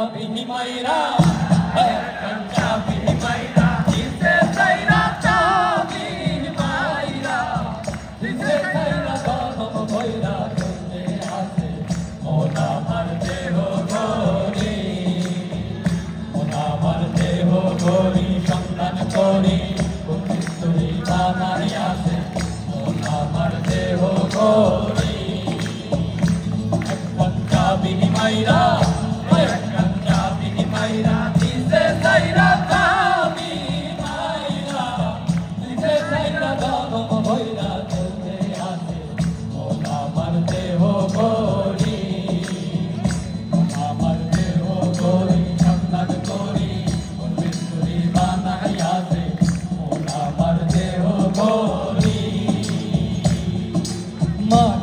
বিনিময়রা কাঞ্চা বিনিময়রা দিতে চাইরা চাবি মাইরা দিতে চাইরা গম ভৈরা চলতে আছে মোনা মার দেহ গরি মোনা মার দেহ গরি সন্ধান করি কুমিস্তুরি বানাই আছে মোনা মার দেহ গরি কাঞ্চা বিনিময়রা Ma